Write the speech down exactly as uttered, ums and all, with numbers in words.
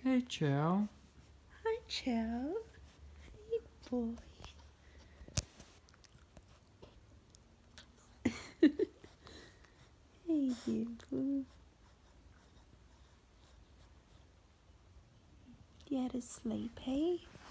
Hey, Chow. Hi, Chow. Hey, boy. Hey, you boo. You had a sleep, hey?